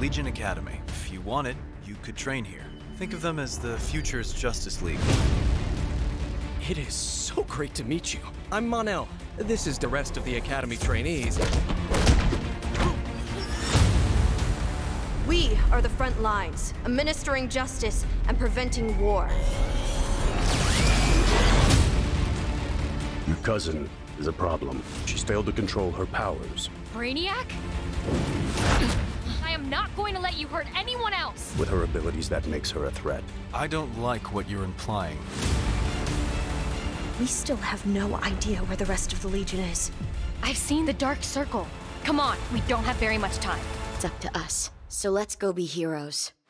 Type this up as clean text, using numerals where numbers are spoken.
Legion Academy. If you wanted, you could train here. Think of them as the future's Justice League. It is so great to meet you. I'm Mon-El. This is the rest of the Academy trainees. We are the front lines, administering justice and preventing war. Your cousin is a problem. She's failed to control her powers. Brainiac? I am not going to let you hurt anyone else! With her abilities, that makes her a threat. I don't like what you're implying. We still have no idea where the rest of the Legion is. I've seen the Dark Circle. Come on, we don't have very much time. It's up to us. So let's go be heroes.